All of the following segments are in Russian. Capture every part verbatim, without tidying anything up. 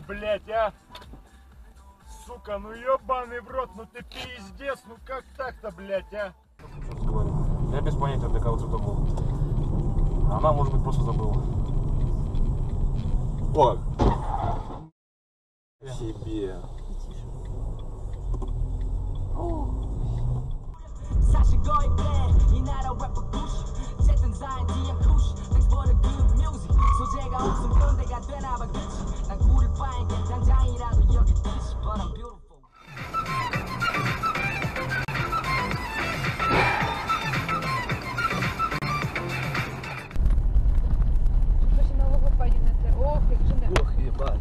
блядь, а? Сука, ну ебаный в рот, ну ты пиздец, ну как так-то, блядь, а? Я без понятия, для кого это был. Она, может быть, просто забыла. О! Себе. Ох, ебать.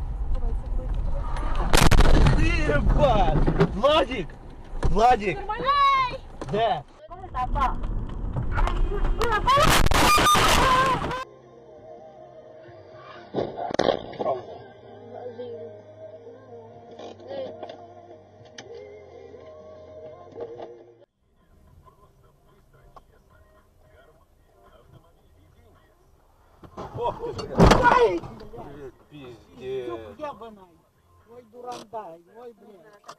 Ебать! Владик! Владик! Да! Ох ты, блядь! Пиздец! Ой, дурандай, ой, блядь.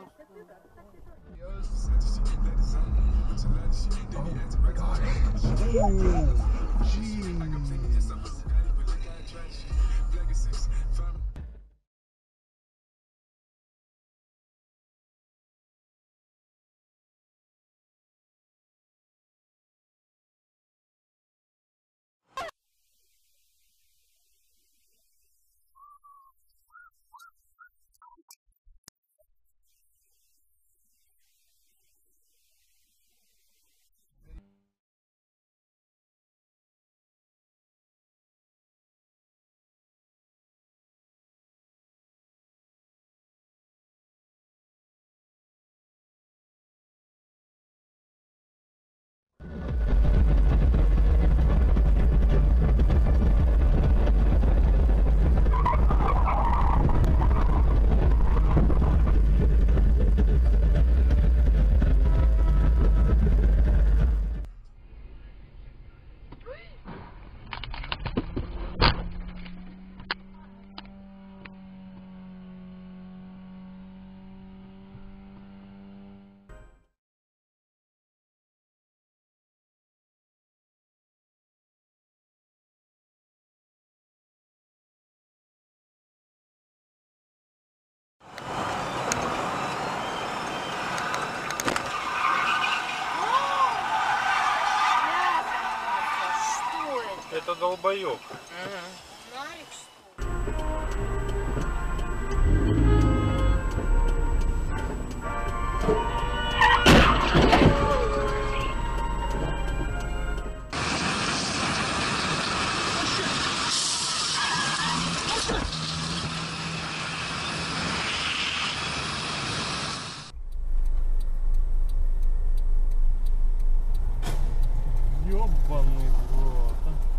Это долбоёб. Ёбаный в рот.